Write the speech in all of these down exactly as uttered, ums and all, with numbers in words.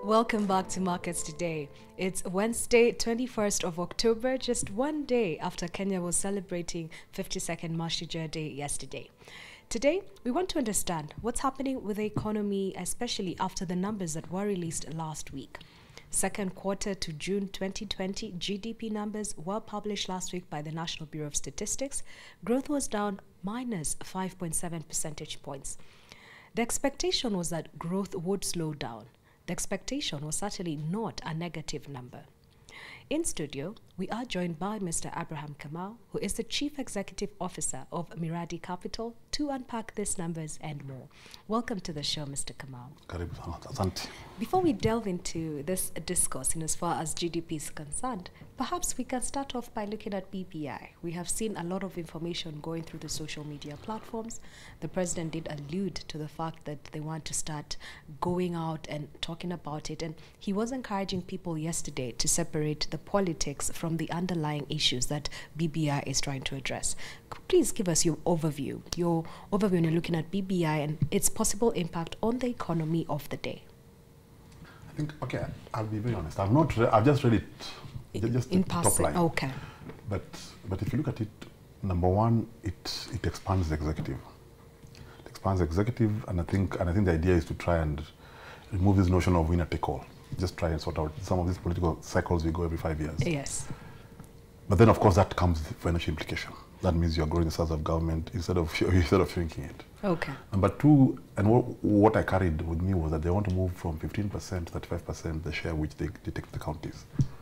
Welcome back to Markets Today. It's Wednesday, twenty-first of October, just one day after Kenya was celebrating fifty-second Mashujaa Day yesterday. Today, we want to understand what's happening with the economy, especially after the numbers that were released last week. Second quarter to June twenty twenty, G D P numbers were published last week by the National Bureau of Statistics. Growth was down minus five point seven percentage points. The expectation was that growth would slow down. The expectation was certainly not a negative number. In studio, we are joined by Mister Abraham Kamau, who is the Chief Executive Officer of Miradi Capital, to unpack these numbers and more. Welcome to the show, Mister Kamau. Before we delve into this discourse in as far as G D P is concerned, perhaps we can start off by looking at B B I. We have seen a lot of information going through the social media platforms. The president did allude to the fact that they want to start going out and talking about it, and he was encouraging people yesterday to separate the politics from the underlying issues that B B I is trying to address. Please give us your overview, your overview when you're looking at B B I and its possible impact on the economy of the day. I think, okay, I'll be very honest. I've not, I've just read it, just in the passing. top line. Okay. But, but if you look at it, number one, it, it expands the executive. It expands the executive, and I think, and I think the idea is to try and remove this notion of winner take all. Just try and sort out some of these political cycles we go every five years. Yes. But then, of course, that comes with financial implication. That means you're growing the size of government instead of instead of shrinking it. Okay. Number two, and what, what I carried with me was that they want to move from fifteen percent to thirty-five percent the share which they, they take the counties.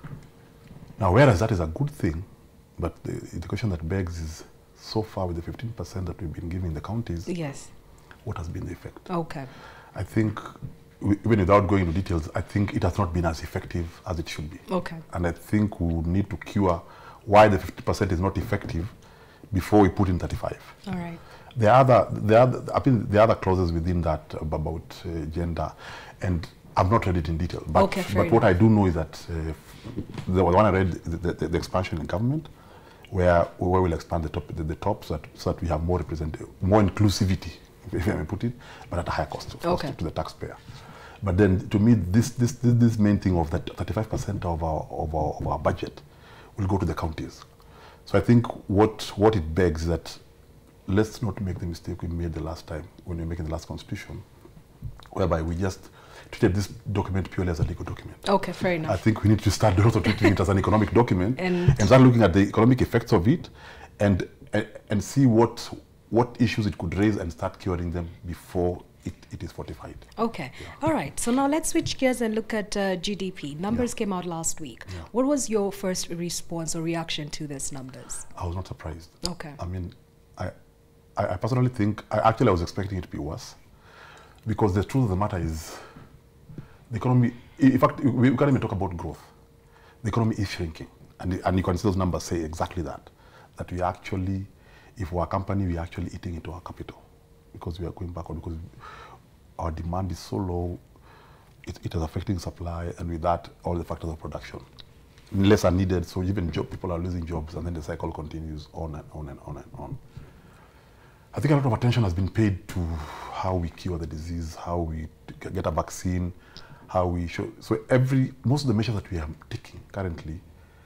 Now, whereas that is a good thing, but the, the question that begs is, so far with the fifteen percent that we've been giving the counties, yes, what has been the effect? Okay. I think, even without going into details, I think it has not been as effective as it should be. Okay. And I think we would need to cure why the fifty percent is not effective before we put in thirty-five. All right. The other, the other, I mean, the other clauses within that about uh, gender, and I've not read it in detail. But, okay, but what I do know is that uh, the one I read, the, the, the expansion in government, where where we'll expand the top, the, the top, so that, so that we have more representative, more inclusivity, if I may put it, but at a higher cost, of okay. course, to the taxpayer. But then, to me, this this this, this main thing of that thirty-five percent of our of our of our budget will go to the counties. So I think what what it begs is that let's not make the mistake we made the last time when we were making the last constitution, whereby we just treated this document purely as a legal document. Okay, fair enough. I think we need to start also treating it as an economic document and, and start looking at the economic effects of it, and and, and see what what issues it could raise and start curing them before It, it is fortified. Okay. Yeah. All right. So now let's switch gears and look at uh, G D P. Numbers yeah. came out last week. Yeah. What was your first response or reaction to these numbers? I was not surprised. Okay. I mean, I, I, I personally think, I, actually I was expecting it to be worse, because the truth of the matter is the economy, in fact, we can't even talk about growth. The economy is shrinking. And, and you can see those numbers say exactly that, that we actually, if we're a company, we're actually eating into our capital, because we are going backward, because our demand is so low, it, it is affecting supply, and with that, all the factors of production. Less are needed, so even job, people are losing jobs, and then the cycle continues on and on and on and on. I think a lot of attention has been paid to how we cure the disease, how we get a vaccine, how we show. So every, most of the measures that we are taking currently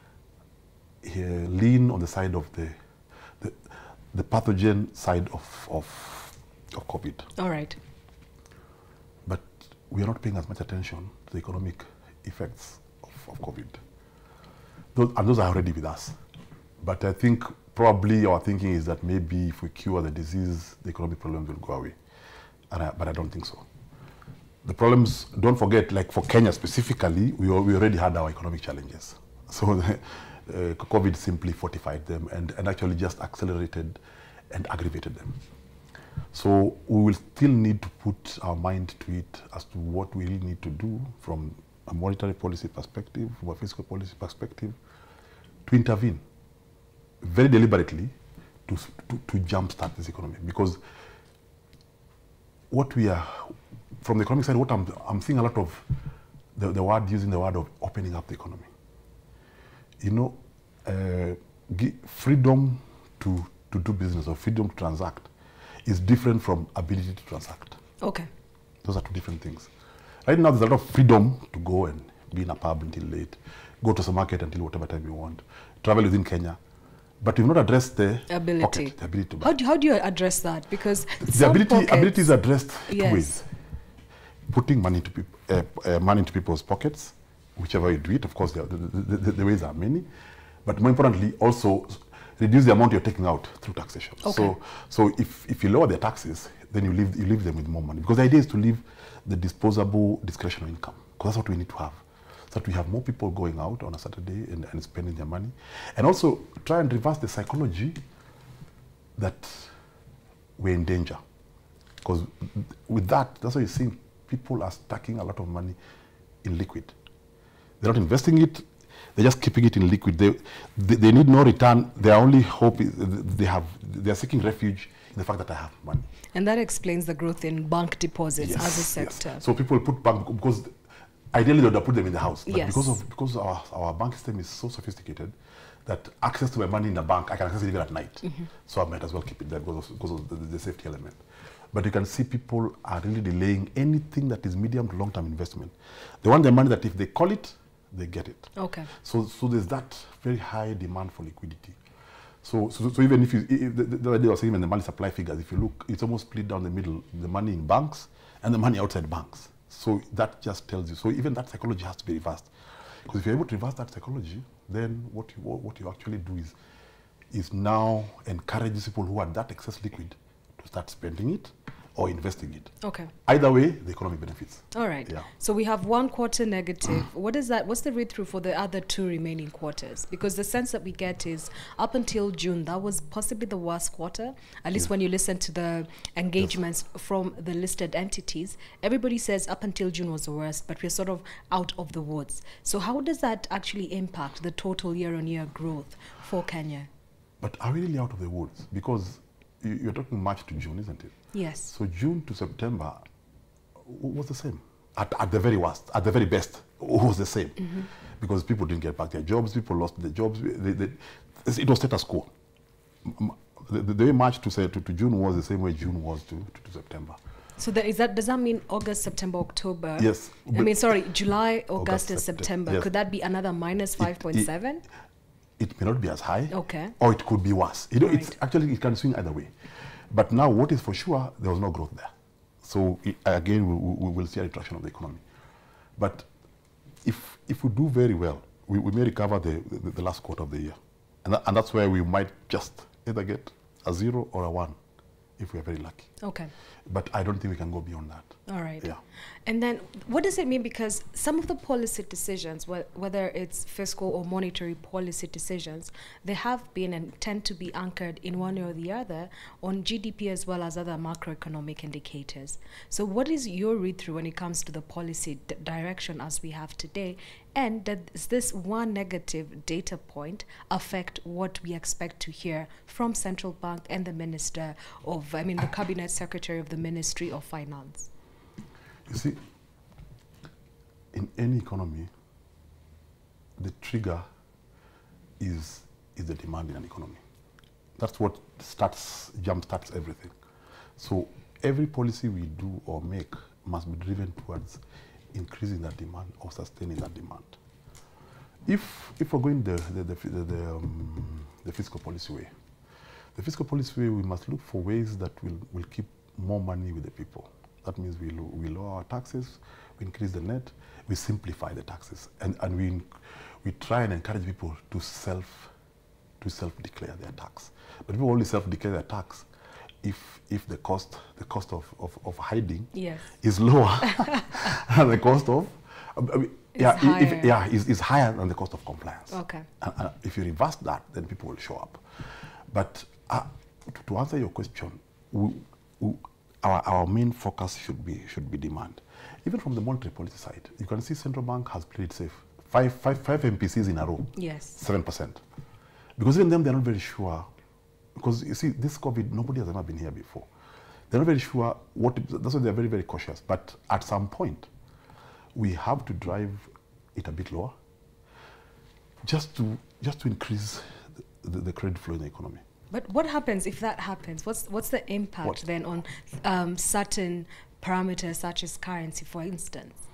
here lean on the side of the, the, the pathogen side of, of of COVID. All right. But we are not paying as much attention to the economic effects of, of COVID. Those, and those are already with us. But I think probably our thinking is that maybe if we cure the disease, the economic problems will go away. And I, but I don't think so. The problems, don't forget, like for Kenya specifically, we, we already had our economic challenges. So the, uh, COVID simply fortified them and, and actually just accelerated and aggravated them. So we will still need to put our mind to it as to what we really need to do from a monetary policy perspective, from a fiscal policy perspective, to intervene very deliberately to, to, to jumpstart this economy. Because what we are, from the economic side, what I'm, I'm seeing a lot of the, the word, using the word of opening up the economy. You know, uh, freedom to, to do business or freedom to transact is different from ability to transact. Okay. Those are two different things. Right now, there's a lot of freedom to go and be in a pub until late, go to the market until whatever time you want, travel within Kenya. But we've not addressed the ability. Pocket, the ability to buy. How do, how do you address that? Because the ability, pockets, ability is addressed yes. two ways. Putting money into, peop uh, uh, money into people's pockets, whichever you do it. Of course, the, the, the, the ways are many. But more importantly, also reduce the amount you're taking out through taxation. Okay. So, so if, if you lower their taxes, then you leave, you leave them with more money. Because the idea is to leave the disposable discretionary income. Because that's what we need to have. So that we have more people going out on a Saturday and, and spending their money. And also try and reverse the psychology that we're in danger. Because with that, that's why you're seeing people are stacking a lot of money in liquid. They're not investing it, they're just keeping it in liquid. They, they, they need no return. Their only hope is they have, they're seeking refuge in the fact that I have money. And that explains the growth in bank deposits Yes, as a sector. Yes. So people put bank, because ideally they would have put them in the house. But Yes. because of because our, our bank system is so sophisticated that access to my money in the bank, I can access it even at night. Mm-hmm. So I might as well keep it there because of, because of the, the safety element. But you can see people are really delaying anything that is medium to long-term investment. They want their money that if they call it, they get it. Okay. So, so there's that very high demand for liquidity. So, so, so even if you, if the, the other day I was saying when the money supply figures, if you look, it's almost split down the middle, the money in banks and the money outside banks. So that just tells you. So even that psychology has to be reversed. Because if you're able to reverse that psychology, then what you, what you actually do is, is now encourage these people who are that excess liquid to start spending it or investing it. Okay. Either way, the economy benefits. All right. Yeah. So we have one quarter negative. What is that? What's the read through for the other two remaining quarters? Because the sense that we get is up until June, that was possibly the worst quarter. At least Yeah. when you listen to the engagements yes. from the listed entities, everybody says up until June was the worst, but we're sort of out of the woods. So how does that actually impact the total year-on-year growth for Kenya? But are we really out of the woods? Because you're talking March to June, isn't it? Yes. So June to September was the same. At, at the very worst, at the very best, was the same. Mm-hmm. Because people didn't get back their jobs, people lost their jobs. They, they, it was status quo. The, the way March to, say, to, to June was the same way June was to, to, to September. So that, is that, does that mean August, September, October? Yes. I mean, sorry, July, August, August and September. September. Yes. Could that be another minus five point seven? It, it, it may not be as high. Okay. Or it could be worse. You know, Right. it's actually, it can swing either way. But now what is for sure, there was no growth there. So it, again, we, we will see a retraction of the economy. But if, if we do very well, we, we may recover the, the, the last quarter of the year. And, that, and that's where we might just either get a zero or a one, if we're very lucky. Okay. But I don't think we can go beyond that. All right. Yeah. And then what does it mean? Because some of the policy decisions, wh whether it's fiscal or monetary policy decisions, they have been and tend to be anchored in one way or the other on G D P as well as other macroeconomic indicators. So what is your read-through when it comes to the policy d direction as we have today? And does this one negative data point affect what we expect to hear from Central Bank and the Minister of, I mean, the Cabinet Secretary of the Ministry of Finance? You see, in any economy, the trigger is, is the demand in an economy. That's what starts, jump starts everything. So every policy we do or make must be driven towards increasing that demand or sustaining that demand. If, if we're going the, the, the, the, the, um, the fiscal policy way, the fiscal policy way, we must look for ways that will, will keep more money with the people. That means we, lo we lower our taxes, we increase the net, we simplify the taxes, and, and we, we try and encourage people to self to self-declare their tax. But people only self-declare their tax if if the cost the cost of, of, of hiding yes. is lower than the cost of I mean, yeah higher. If, yeah is, is higher than the cost of compliance. Okay. And, and if you reverse that, then people will show up. But uh, to, to answer your question, we, we, Our, our main focus should be should be demand. Even from the monetary policy side, you can see central bank has played safe. Five, five, five M P Cs in a row. Yes. Seven percent. Because even them, they're not very sure. Because you see, this COVID, nobody has ever been here before. They're not very sure what. It, that's why they're very, very cautious. But at some point, we have to drive it a bit lower, just to just to increase the, the, the credit flow in the economy. But what happens if that happens? What's what's the impact What? then on um, certain parameters such as currency, for instance?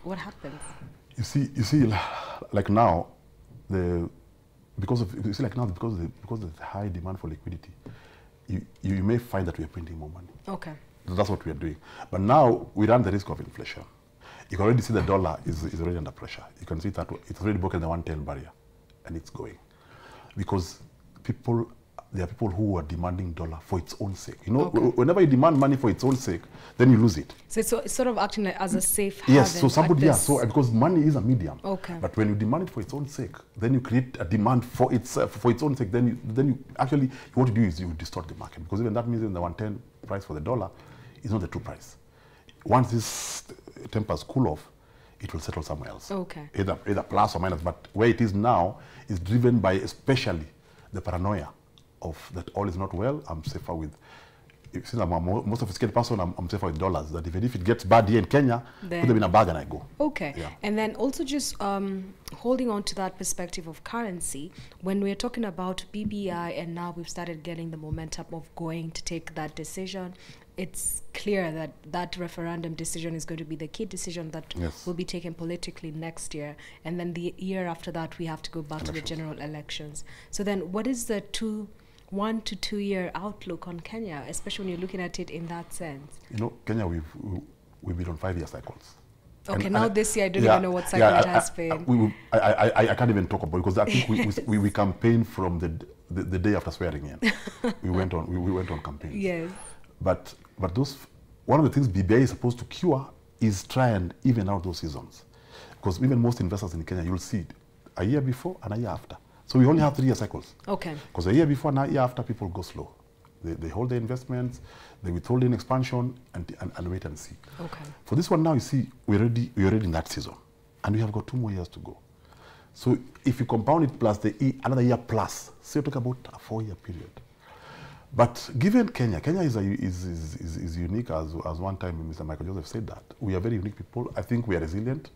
what happens? You see, you see, like now, the because of you see, like now, because of the, because of the high demand for liquidity, you, you may find that we are printing more money. Okay. That's what we are doing. But now we run the risk of inflation. You can already see the dollar is, is already under pressure. You can see that it's already broken the one ten barrier, and it's going. Because people, there are people who are demanding dollar for its own sake. You know, Okay. whenever you demand money for its own sake, then you lose it. So it's, so it's sort of acting like as a safe haven. Yes, so at somebody, yeah, this- so because money is a medium. Okay. But when you demand it for its own sake, then you create a demand for itself, for its own sake. Then you, then you actually, what you do is you distort the market, because even that means even the one ten price for the dollar is not the true price. Once this tempers cool off, it will settle somewhere else. Okay. Either, either plus or minus, but where it is now is driven by especially the paranoia of that all is not well, I'm safer with, if, since I'm a more, more sophisticated person, I'm, I'm safer with dollars. That even if it gets bad here in Kenya, Then- put them in a bag and I go. Okay. Yeah. And then also just um, holding on to that perspective of currency, when we're talking about B B I and now we've started getting the momentum of going to take that decision, it's clear that that referendum decision is going to be the key decision that Yes. will be taken politically next year. And then the year after that, we have to go back to the Elections. general elections. So then what is the two, one to two year outlook on Kenya, especially when you're looking at it in that sense? You know, Kenya, we've, we- we've been on five-year cycles. Okay, And- now and- this year, I don't yeah, even know what cycle yeah, it I- has I, been. we, we- I, I, I, I can't even talk about it, because I think we, we, we campaigned from the, the, the day after swearing in. we went on, we, we went on campaigns. Yes. But, but those, one of the things B B I is supposed to cure is try and even out those seasons. Because even most investors in Kenya, you'll see it a year before and a year after. So we only have three-year cycles. Okay. Because a year before and a year after, people go slow. They, they hold their investments, they withhold in expansion, and, and, and wait and see. Okay. For this one now, you see, we're already, we're already in that season. And we have got two more years to go. So if you compound it plus the e, another year plus, so you talk about a four-year period. But given Kenya, Kenya is, a, is, is, is, is unique, as, as one time Mister Michael Joseph said that. We are very unique people. I think we are resilient.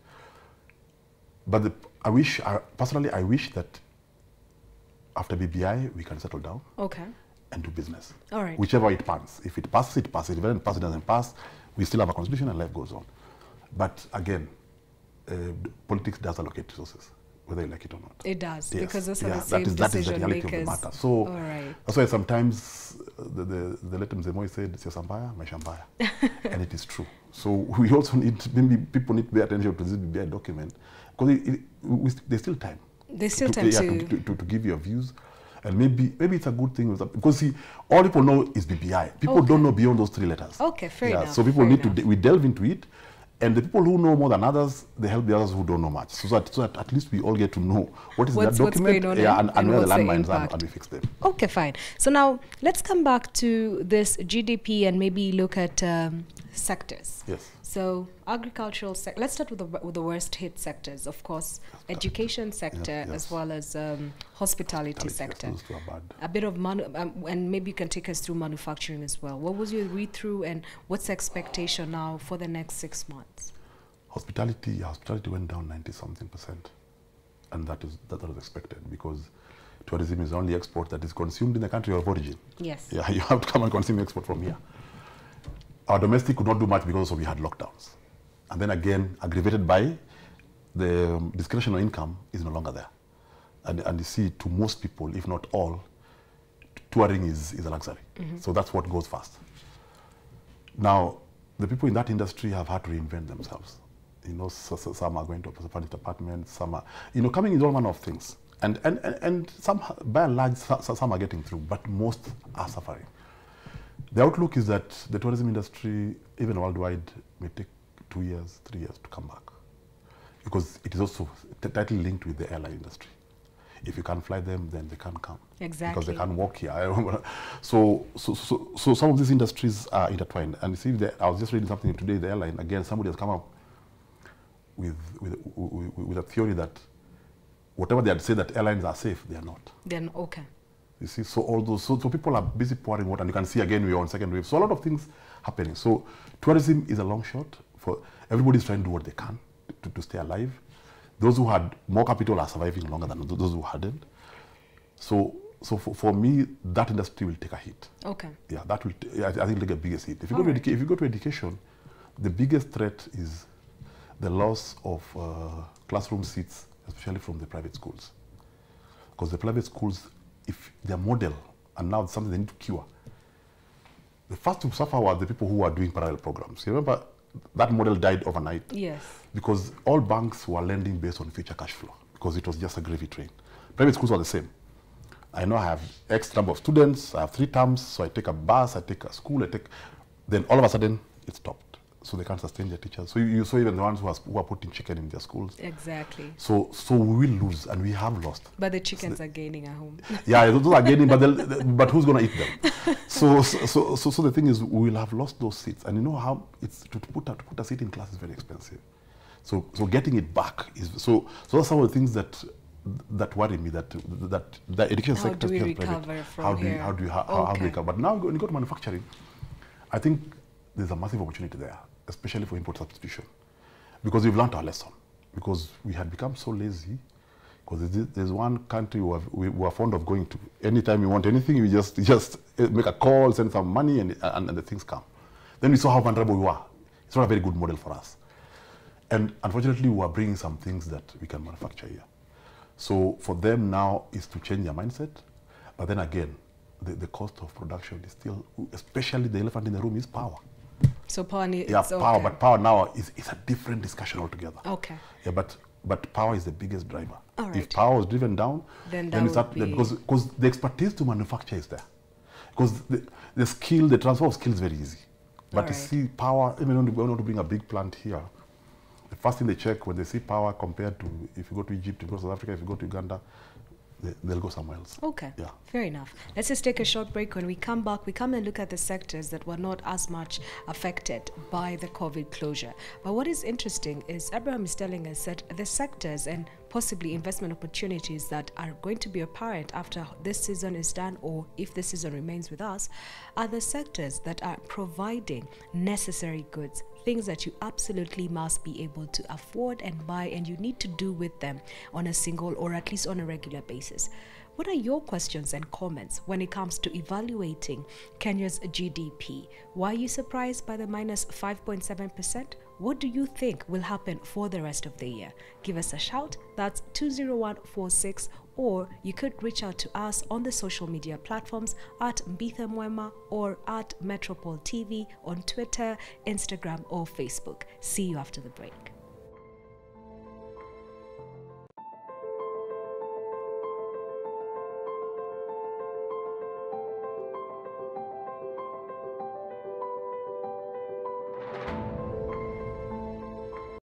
But the, I wish, I, personally, I wish that after B B I, we can settle down Okay. and do business. All right. Whichever it passes. If it passes, it passes. If it doesn't pass, it doesn't pass. We still have a constitution and life goes on. But again, uh, politics does allocate resources, whether you like it or not. It does, Yes. because those are Yeah, the same that is, that is the decision reality makers. of the matter. So All right. that's why sometimes uh, the, the, the late Mzee said, "Siasa mbaya, maisha mbaya," and it is true. So we also need, maybe people need to pay attention to this B B I document, because it, it, we, there's still time. There's still to, time yeah, to... to, to, to give your views. And maybe maybe it's a good thing, with that, because see, all people know is B B I. People Okay. don't know beyond those three letters. Okay, fair enough, So people fair need enough. to, de we delve into it. And the people who know more than others, they help the others who don't know much. So that, so that at least we all get to know what is in What's- that what's document, going on yeah, and- and, and, and where the what's the landmines are, impact. and we fix them. Okay, fine. So now let's come back to this G D P and maybe look at um, sectors. Yes. So agricultural sector, let's start with the, with the worst hit sectors, of course, education sector Yes, as yes. well as um, hospitality, Hospitality, sector. yes, those two are bad. A bit of manu um, and maybe you can take us through manufacturing as well. What was your read through and what's the expectation now for the next six months? Hospitality, hospitality went down ninety something percent, and that is that was expected, because tourism is the only export that is consumed in the country of origin. Yes. Yeah, you have to come and consume export from here. Our domestic could not do much because we had lockdowns, and then again aggravated by the um, discretionary income is no longer there, and and you see, to most people, if not all, touring is is a luxury. Mm-hmm. So that's what goes first. Now, the people in that industry have had to reinvent themselves. You know, so, so some are going to furnished apartments, some are, you know, coming in all manner of things. And, and, and, and some, by and large, so, so some are getting through, but most are suffering. The outlook is that the tourism industry, even worldwide, may take two years, three years to come back. Because it is also tightly linked with the airline industry. If you can't fly them, then they can't come. Exactly. Because they can't walk here. I remember. So, so, so, so some of these industries are intertwined. And you see, the, I was just reading something today, the airline, again, somebody has come up with, with, with, with a theory that whatever they had said that airlines are safe, they are not. Then, okay. You see, so all those, so, so people are busy pouring water, and you can see again we are on second wave. So a lot of things happening. So tourism is a long shot. For everybody's trying to do what they can to, to stay alive. Those who had more capital are surviving longer than those who hadn't. So, so for, for me, that industry will take a hit. Okay. Yeah, that will. T I, I think, take a biggest hit. If you All go to right. educa if you go to education, the biggest threat is the loss of uh, classroom seats, especially from the private schools. Because the private schools, if their model, and now it's something they need to cure, the first to suffer were the people who were doing parallel programs. You remember that model died overnight? Yes. Because all banks were lending based on future cash flow, because it was just a gravy train. Private schools were the same. I know I have X number of students, I have three terms, so I take a bus, I take a school, I take, then all of a sudden it stopped. So they can't sustain their teachers. So you, you saw even the ones who are, who are putting chicken in their schools. Exactly. So so we will lose, and we have lost. But the chickens so the, are gaining at home. Yeah, those are gaining, but but who's going to eat them? So so, so so the thing is, we will have lost those seats, and you know how it's to, to put a, to put a seat in class is very expensive. So so getting it back is so so that's some of the things that that worry me. That that the education how sector. Do we recover private, from how do here? you, how do you how, okay. how do we recover? But now when you go to manufacturing, I think there's a massive opportunity there, especially for import substitution, because we've learned our lesson. Because we had become so lazy. Because there's one country we are, we, we are fond of going to. Anytime you want anything, you just you just make a call, send some money, and, and and the things come. Then we saw how vulnerable we were. It's not a very good model for us. And unfortunately, we are bringing some things that we can manufacture here. So for them now is to change their mindset. But then again, the, the cost of production is still, especially the elephant in the room is power. So power needs, yeah, power, okay. But power now is, is a different discussion altogether. Okay. Yeah, but but power is the biggest driver. All right. If power is driven down, then, then it's that be... because because the expertise to manufacture is there. Because the, the skill, the transfer of skill is very easy. But to right. see power, even when we want to bring a big plant here, the first thing they check when they see power compared to if you go to Egypt, if you go to South Africa, if you go to Uganda, they, they'll go somewhere else. Okay, yeah. Fair enough. Let's just take a short break. When we come back, we come and look at the sectors that were not as much affected by the COVID closure. But what is interesting is Abraham is telling us that the sectors and possibly investment opportunities that are going to be apparent after this season is done, or if this season remains with us, are the sectors that are providing necessary goods, things that you absolutely must be able to afford and buy, and you need to do with them on a single or at least on a regular basis. What are your questions and comments when it comes to evaluating Kenya's G D P? Why are you surprised by the minus five point seven percent? What do you think will happen for the rest of the year? Give us a shout. That's two zero one four six, or you could reach out to us on the social media platforms at Mbitha Mwema or at Metropole T V on Twitter, Instagram, or Facebook. See you after the break.